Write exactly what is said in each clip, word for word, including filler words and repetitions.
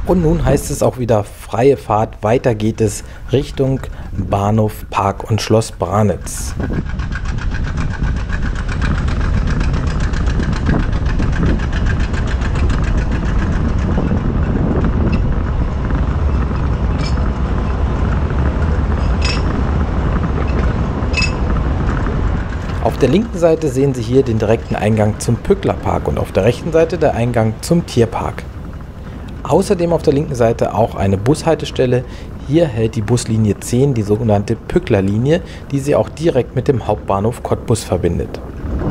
Und nun heißt es auch wieder freie Fahrt. Weiter geht es Richtung Bahnhof Park und Schloss Branitz. Auf der linken Seite sehen Sie hier den direkten Eingang zum Pücklerpark und auf der rechten Seite der Eingang zum Tierpark. Außerdem auf der linken Seite auch eine Bushaltestelle. Hier hält die Buslinie zehn, die sogenannte Pücklerlinie, die sie auch direkt mit dem Hauptbahnhof Cottbus verbindet.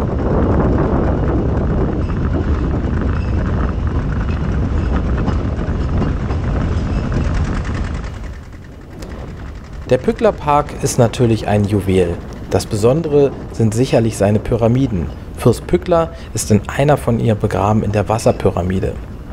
Der Pücklerpark ist natürlich ein Juwel. Das Besondere sind sicherlich seine Pyramiden. Fürst Pückler ist in einer von ihr begraben in der Wasserpyramide.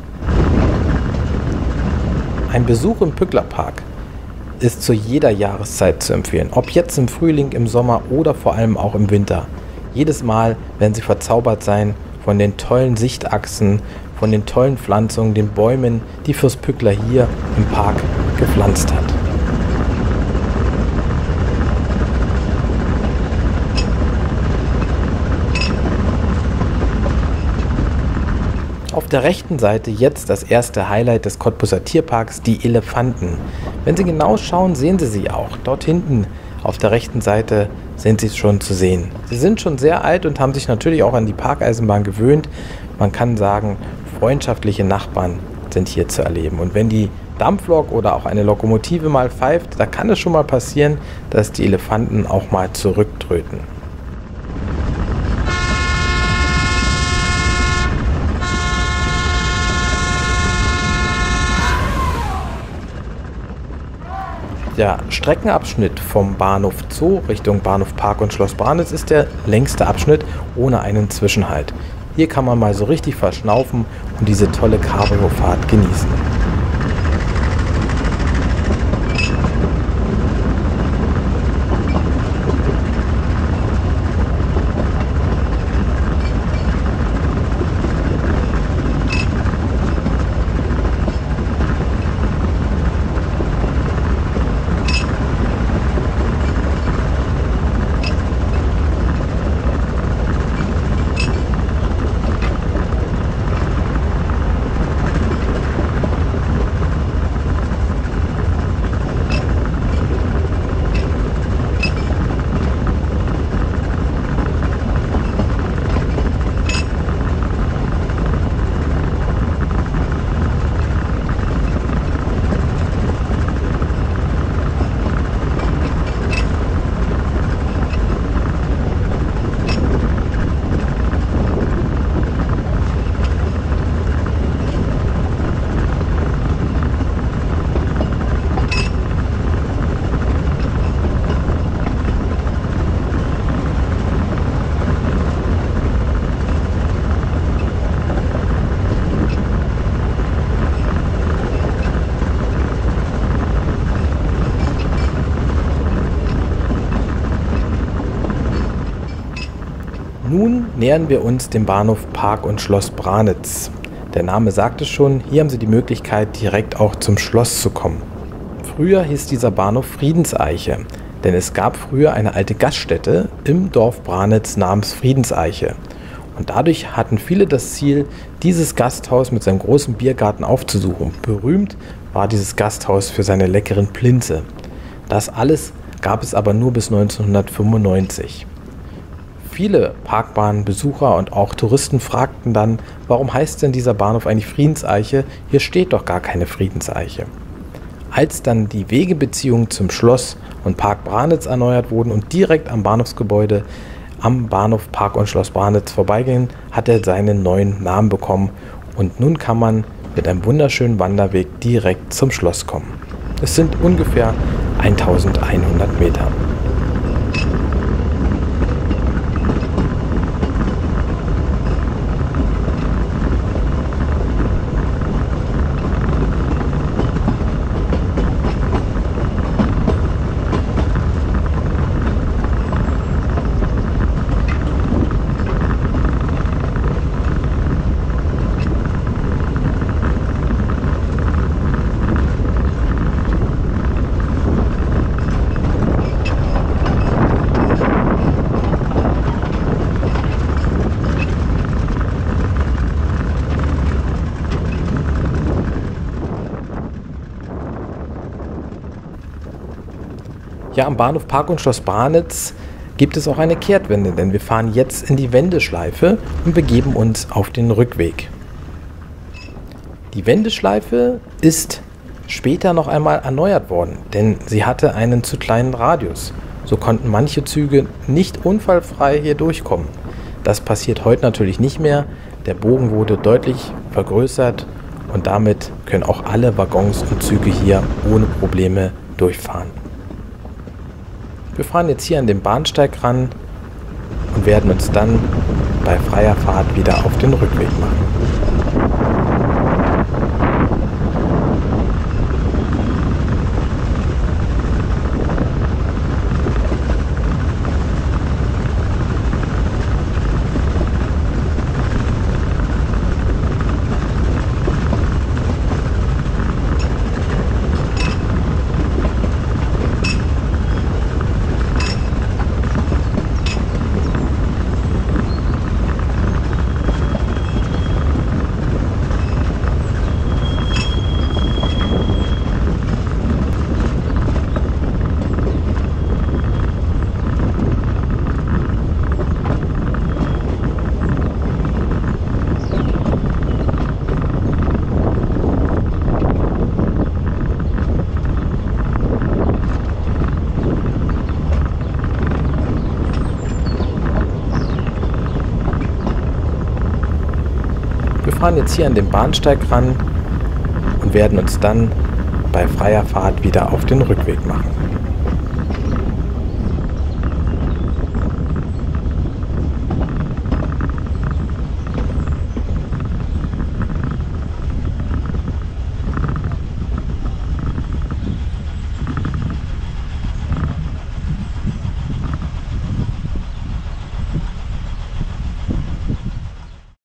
Ein Besuch im Pücklerpark ist zu jeder Jahreszeit zu empfehlen, ob jetzt im Frühling, im Sommer oder vor allem auch im Winter. Jedes Mal werden Sie verzaubert sein von den tollen Sichtachsen, von den tollen Pflanzungen, den Bäumen, die Fürst Pückler hier im Park gepflanzt hat. Auf der rechten Seite jetzt das erste Highlight des Cottbuser Tierparks, die Elefanten. Wenn Sie genau schauen, sehen Sie sie auch. Dort hinten auf der rechten Seite sind sie schon zu sehen. Sie sind schon sehr alt und haben sich natürlich auch an die Parkeisenbahn gewöhnt. Man kann sagen, freundschaftliche Nachbarn sind hier zu erleben. Und wenn die Dampflok oder auch eine Lokomotive mal pfeift, da kann es schon mal passieren, dass die Elefanten auch mal zurücktröten. Der Streckenabschnitt vom Bahnhof Zoo Richtung Bahnhof Park und Schloss Branitz ist der längste Abschnitt ohne einen Zwischenhalt. Hier kann man mal so richtig verschnaufen und diese tolle Cabrio-Fahrt genießen. Nun nähern wir uns dem Bahnhof Park und Schloss Branitz. Der Name sagt es schon, hier haben Sie die Möglichkeit, direkt auch zum Schloss zu kommen. Früher hieß dieser Bahnhof Friedenseiche, denn es gab früher eine alte Gaststätte im Dorf Branitz namens Friedenseiche. Und dadurch hatten viele das Ziel, dieses Gasthaus mit seinem großen Biergarten aufzusuchen. Berühmt war dieses Gasthaus für seine leckeren Plinze. Das alles gab es aber nur bis neunzehnhundertfünfundneunzig. Viele Parkbahnbesucher und auch Touristen fragten dann, warum heißt denn dieser Bahnhof eigentlich Friedenseiche? Hier steht doch gar keine Friedenseiche. Als dann die Wegebeziehungen zum Schloss und Park Branitz erneuert wurden und direkt am Bahnhofsgebäude am Bahnhof Park und Schloss Branitz vorbeigingen, hat er seinen neuen Namen bekommen und nun kann man mit einem wunderschönen Wanderweg direkt zum Schloss kommen. Es sind ungefähr eintausendeinhundert Meter. Ja, am Bahnhof Park und Schloss Branitz gibt es auch eine Kehrtwende, denn wir fahren jetzt in die Wendeschleife und begeben uns auf den Rückweg. Die Wendeschleife ist später noch einmal erneuert worden, denn sie hatte einen zu kleinen Radius. So konnten manche Züge nicht unfallfrei hier durchkommen. Das passiert heute natürlich nicht mehr. Der Bogen wurde deutlich vergrößert und damit können auch alle Waggons und Züge hier ohne Probleme durchfahren. Wir fahren jetzt hier an den Bahnsteig ran und werden uns dann bei freier Fahrt wieder auf den Rückweg machen. Wir fahren jetzt hier an den Bahnsteig ran und werden uns dann bei freier Fahrt wieder auf den Rückweg machen.